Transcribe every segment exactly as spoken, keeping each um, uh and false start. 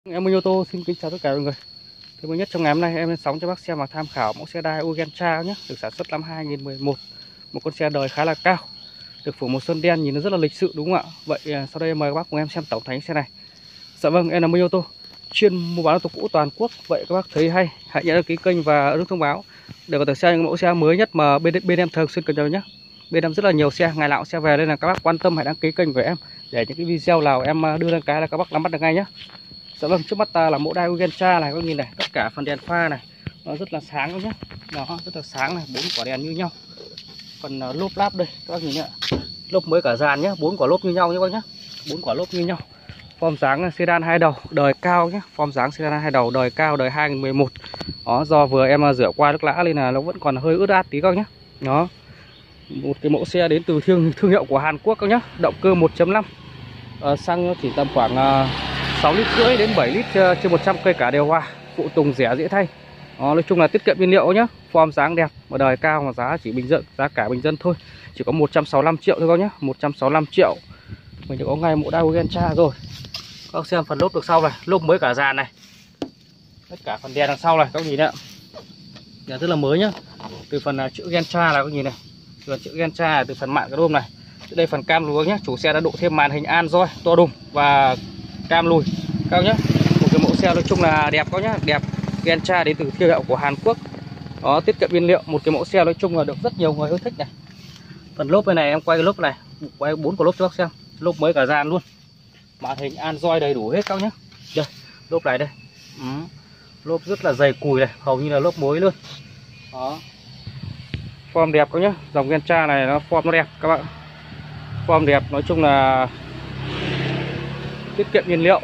Em Minh ô tô xin kính chào tất cả mọi người. Thứ mới nhất trong ngày hôm nay em lên sóng cho bác xem và tham khảo mẫu xe Daihatsu Gentra nhé, được sản xuất năm hai nghìn mười một. Một con xe đời khá là cao, được phủ màu sơn đen nhìn nó rất là lịch sự đúng không ạ? Vậy sau đây mời các bác cùng em xem tổng thành xe này. Dạ vâng, em là Minh ô tô, chuyên mua bán ô tô cũ toàn quốc. Vậy các bác thấy hay, hãy nhớ đăng ký kênh và ấn nút thông báo để có thể xem những mẫu xe mới nhất mà bên bên em thường xuyên cập nhật nhé. Bên em rất là nhiều xe, ngày nào cũng xe về nên là các bác quan tâm hãy đăng ký kênh của em để những cái video nào em đưa lên cái là các bác nắm bắt được ngay nhé. Dạ vâng, trước mắt ta là mẫu Daihatsu Gentra này, các nhìn này, tất cả phần đèn pha này nó rất là sáng nhé, đó rất là sáng này, bốn quả đèn như nhau. Phần uh, lốp láp đây các bác nhìn nhá, lốp mới cả dàn nhé, bốn quả lốp như nhau nhé bác nhé, bốn quả lốp như nhau. Form dáng sedan hai đầu đời cao nhé, form dáng sedan hai đầu đời cao đời hai nghìn mười một. Đó, do vừa em uh, rửa qua nước lã nên là nó vẫn còn hơi ướt át tí các nhé. Đó, một cái mẫu xe đến từ thương thương hiệu của Hàn Quốc các nhé, động cơ một chấm năm, uh, xăng chỉ tầm khoảng uh, sáu lít rưỡi đến bảy lít trên một trăm cây cả điều hòa, phụ tùng rẻ dễ thay. Đó, nói chung là tiết kiệm nhiên liệu nhá, form dáng đẹp và đời cao mà giá chỉ bình dân, giá cả bình dân thôi, chỉ có một trăm sáu mươi lăm triệu thôi các nhá, một trăm sáu mươi lăm triệu. Mình đã có ngay mẫu Daihatsu Gentra rồi. Các xem phần lốp được sau này, lốp mới cả dàn này. Tất cả phần đèn đằng sau này các nhìn đấy ạ. Đèn rất là mới nhá. Từ phần chữ Gentra là các nhìn này. Từ phần chữ Gentra từ phần mạn cái đôm này. Từ đây phần cam lùi nhá, chủ xe đã độ thêm màn hình Android to đùng và cam lùi các nhá. Một cái mẫu xe nói chung là đẹp các nhá, đẹp. Gentra đến từ thương hiệu của Hàn Quốc. Đó, tiết kiệm nhiên liệu, một cái mẫu xe nói chung là được rất nhiều người yêu thích này. Phần lốp bên này em quay cái lốp này, quay bốn quả lốp cho các xem, lốp mới cả dàn luôn. Màn hình Android đầy đủ hết các nhá. Đây, lốp này đây. Ừ. Lốp rất là dày cùi này, hầu như là lốp mới luôn. Đó. Form đẹp các nhá, dòng Gentra này nó form nó đẹp các bạn. Form đẹp, nói chung là tiết kiệm nhiên liệu.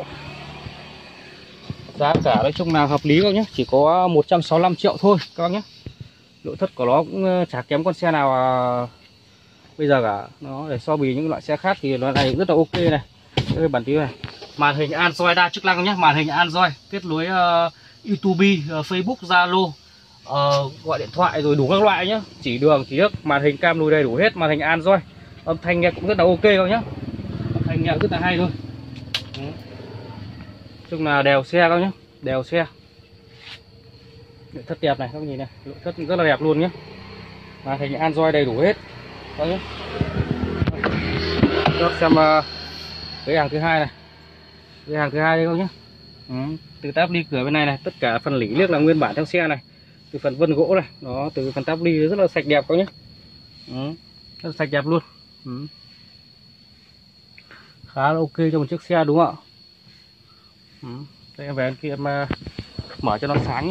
Giá cả nói chung là hợp lý các nhé, chỉ có một trăm sáu mươi lăm triệu thôi các bác nhé. Nội thất của nó cũng chả kém con xe nào à, bây giờ cả. Nó để so bì những loại xe khác thì loại này rất là ok này. Đây bản tí này. Màn hình Android đa chức năng nhé, màn hình Android kết nối uh, YouTube, uh, Facebook, Zalo, uh, gọi điện thoại rồi đủ các loại nhé. Chỉ đường chỉ nước, màn hình cam lùi đầy đủ hết, màn hình Android. Âm thanh nghe cũng rất là ok các nhé. Âm thanh nghe rất là hay thôi. Ừ. Chung là đều xe các nhé, đều xe. Nội thất đẹp này các nhìn này, nội thất rất là đẹp luôn nhé. Màn hình Android đầy đủ hết các nhé. Các xem uh, cái hàng thứ hai này, cái hàng thứ hai đây các nhé. Ừ. Từ táp ly cửa bên này này, tất cả phần lỉ liếc là nguyên bản theo xe này. Từ phần vân gỗ này, đó, từ phần táp ly rất là sạch đẹp các nhé. Ừ. Rất là sạch đẹp luôn. Ừ. Khá là ok cho một chiếc xe đúng không ạ? Ừ. Đây em về kia em uh, mở cho nó sáng nhé.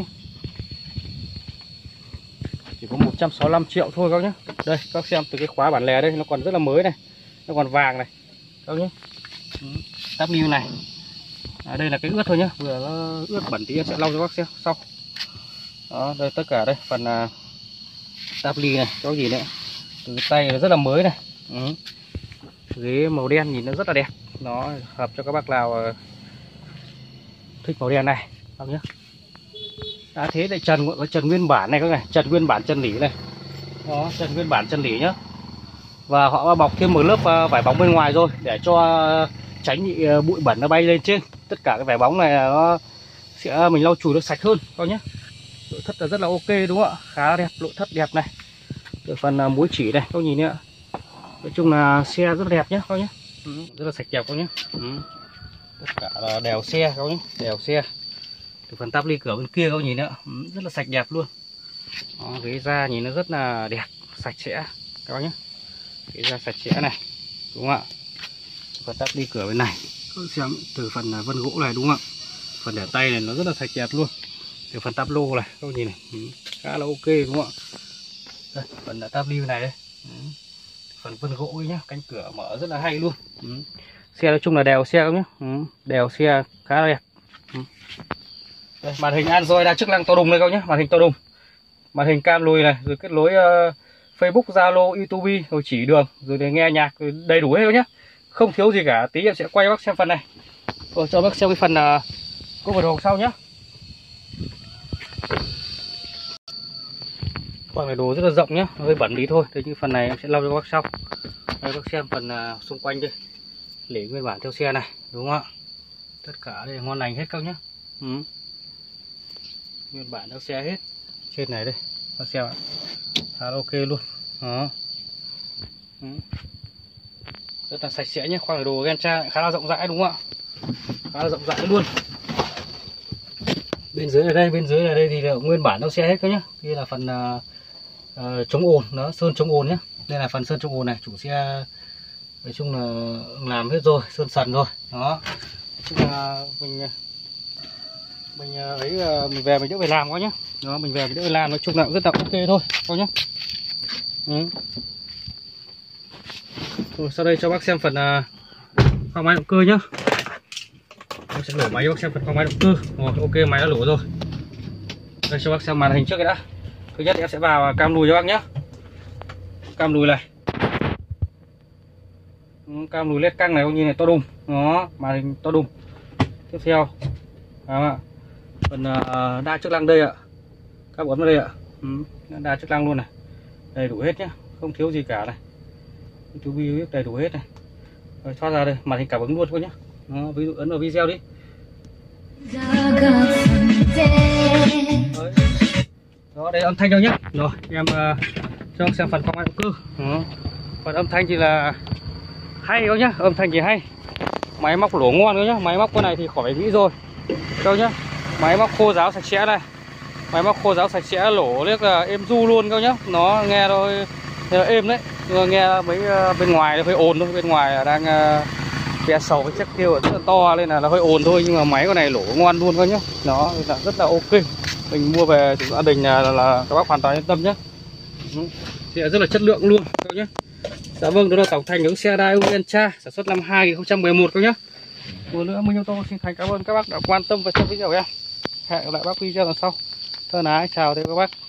Chỉ có một trăm sáu mươi lăm triệu thôi các nhé. Đây các xem từ cái khóa bản lề đây nó còn rất là mới này, nó còn vàng này các nhé. Ừ. Táp niu này à, đây là cái ướt thôi nhé, vừa nó ướt bẩn tí em sẽ lau cho các xem sau. Đó, đây tất cả đây phần uh, táp ly này có gì nữa, từ tay nó rất là mới này. Ừ. Ghế màu đen nhìn nó rất là đẹp, nó hợp cho các bác nào uh, thích màu đen này các nhé. Đã thế lại trần có trần nguyên bản này các này, trần nguyên bản chân lỉ này. Đó, trần nguyên bản chân lỉ nhá. Và họ bọc thêm một lớp vải bóng bên ngoài rồi để cho tránh bị bụi bẩn nó bay lên trên. Tất cả cái vải bóng này nó sẽ mình lau chùi nó sạch hơn các nhé. Nội thất là rất là ok đúng không ạ? Khá đẹp, nội thất đẹp này. Từ phần mũi chỉ này các nhìn nữa. Nói chung là xe rất là đẹp nhé các nhé. Ừ, rất là sạch đẹp các nhé. Ừ. Tất cả là đều xe các nhé, đều xe. Từ phần táp ly cửa bên kia các nhìn nữa, rất là sạch đẹp luôn. Đó, ghế da nhìn nó rất là đẹp, sạch sẽ các bác nhé. Ghế da sạch sẽ này, đúng không ạ? Phần táp ly cửa bên này, các xem từ phần vân gỗ này đúng không ạ? Phần để tay này nó rất là sạch đẹp luôn. Từ phần táp lô này, các nhìn này, khá là ok đúng không ạ? Đây, phần táp ly bên này đây. Phần vân gỗ ấy nhá, cánh cửa mở rất là hay luôn. Xe nói chung là đều xe các nhé, đều xe khá là đẹp. Đây, màn hình Android đa chức năng to đùng đây các nhé, màn hình to đùng, màn hình cam lùi này, rồi kết nối uh, Facebook, Zalo, YouTube, rồi chỉ đường, rồi để nghe nhạc, rồi đầy đủ hết các nhé, không thiếu gì cả. Tí em sẽ quay bác xem phần này, rồi cho bác xem cái phần uh, cốp vào đồ sau nhé. Phần này đồ rất là rộng nhé, hơi bẩn tí thôi, thế nhưng phần này em sẽ lau cho bác sau. Đây bác xem phần uh, xung quanh đây, lỉ nguyên bản theo xe này, đúng không ạ? Tất cả đây ngon lành hết các nhá. Ừ. Nguyên bản nó xe hết. Trên này đây nó xe ạ, khá là ok luôn đó. Ừ. Rất là sạch sẽ nhé, khoang để đồ Gentra khá là rộng rãi đúng không ạ, khá là rộng rãi luôn. Bên dưới ở đây, bên dưới ở đây thì là nguyên bản nó xe hết các nhá. Đây là phần uh, uh, chống ồn, nó sơn chống ồn nhá. Đây là phần sơn chống ồn này, chủ xe nói chung là làm hết rồi, sơn sần rồi đó. Chung là mình mình ấy mình về mình đỡ phải làm quá nhá. Đó, mình về mình đỡ phải làm, nói chung là rất là ok thôi các nhá. Ừ. Rồi, sau đây cho bác xem phần uh, khoang máy động cơ nhá. Tôi sẽ nổ máy cho bác xem phần khoang máy động cơ. Rồi, ok, máy đã nổ rồi. Đây cho bác xem màn hình trước cái đã. Thứ nhất thì em sẽ vào cam lùi cho bác nhé. Cam lùi này. Cam lùi led căng này, như này to đùng. Đó, màn hình to đùng. Tiếp theo đó, phần uh, đa chức năng đây ạ. Các bấm vào đây ạ. Ừ, đa chức năng luôn này. Đầy đủ hết nhá, không thiếu gì cả này. Chú bi đầy đủ hết này. Rồi thoát ra đây, màn hình cảm ứng luôn thôi nhá. Đó, ví dụ ấn vào video đi. Đấy. Đó, đây âm thanh đâu nhé. Rồi em uh, cho xem phần khoang máy động cơ. Đó. Phần âm thanh thì là hay các nhá, âm thanh thì hay. Máy móc lỗ ngon các nhá, máy móc con này thì khỏi phải nghĩ rồi đâu nhá. Máy móc khô ráo sạch sẽ này, máy móc khô ráo sạch sẽ, lỗ liếc là êm du luôn các nhá. Nó nghe thôi êm đấy, nhưng mà nghe mấy uh, bên ngoài nó hơi ồn thôi, bên ngoài là đang uh, bè sầu với chiếc tiêu rất là to nên là nó hơi ồn thôi, nhưng mà máy con này lỗ ngon luôn các nhá. Nó là rất là ok. Mình mua về chủ gia đình là, là, là các bác hoàn toàn yên tâm nhé. Thì rất là chất lượng luôn các nhé. Dạ vâng, đó là tổng thành những xe Daewoo Gentra sản xuất năm hai nghìn không trăm mười một các nhé. Một nữa Minh Ô Tô xin thành cảm ơn các bác đã quan tâm và xem video của em. Hẹn gặp lại bác video lần sau. Thân ái chào các bác.